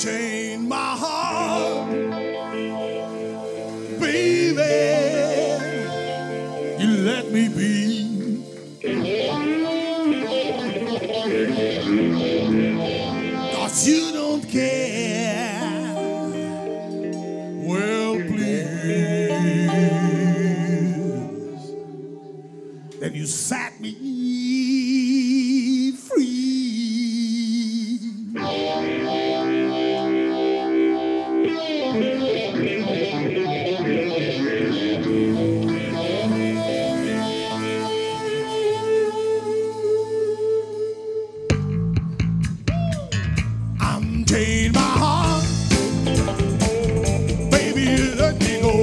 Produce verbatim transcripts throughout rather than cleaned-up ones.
Unchain my heart, baby, you let me be. Cause you don't care. Well, please, then you set me free. Unchain my heart, baby, let me go.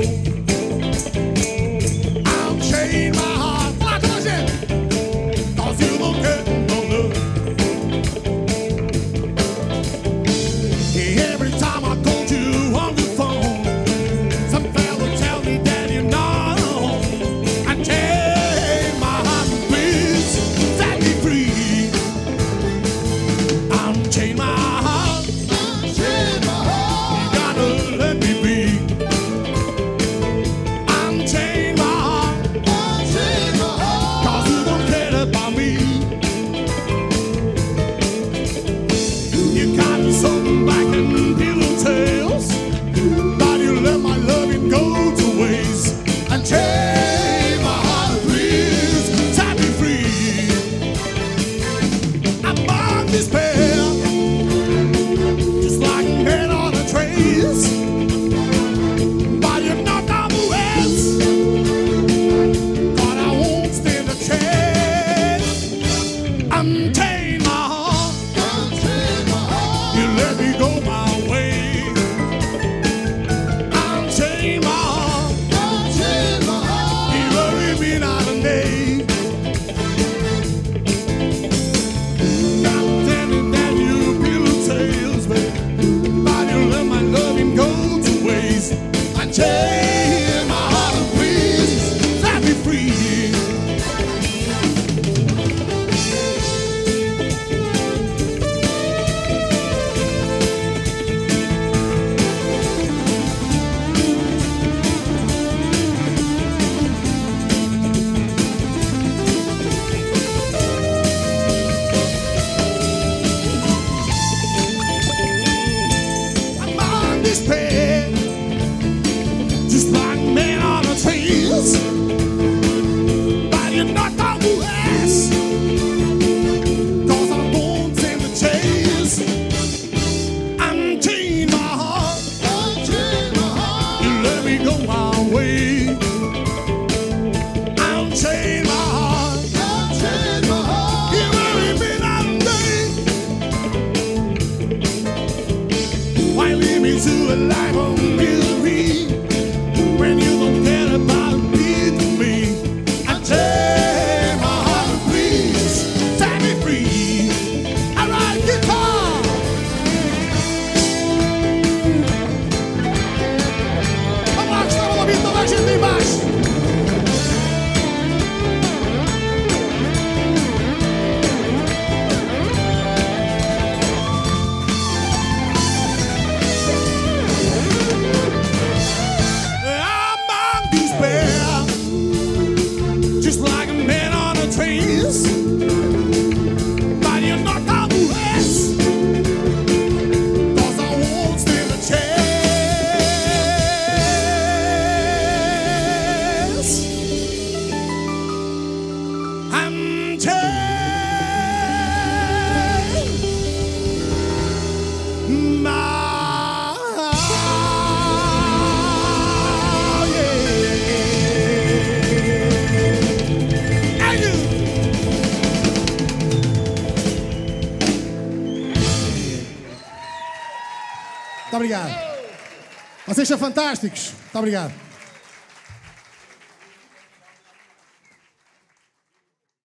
Unchain my heart, like I said, cause you don't get no love. Every time I call you on the phone, some fella tell me that you're not home. Unchain my heart, please set me free. Unchain my heart. Something back in pillow tales, but you let my loving go to waste. Unchain my heart, please set me free. I'm on despair, just like men on a trace, but you're not on the west. God, I won't stand a chance. Unchain my heart. Let me go my way. Unchain my heart. Unchain my heart. You worry me night and day. Not telling that you pillow tales, babe, but you let my loving go to waste. Unchain my heart, please set me free. Despair, just like men on a trace, but you're not on the west. Cause I won't stand the chase. Unchain my heart. Unchain my heart. You let me go my way. Unchain my heart. Unchain my heart. You worry me night and day. Why leave me to a life of misery when you don't care about me to me? Unchain my heart, please set me free. I ride guitar. Vamos lá, que estamos ouvindo toda a gente embaixo. Just like a man on a trace, but you're not on the west. Cause I won't stand a chance. Unchain my Muito obrigado. Vocês são fantásticos. Muito obrigado.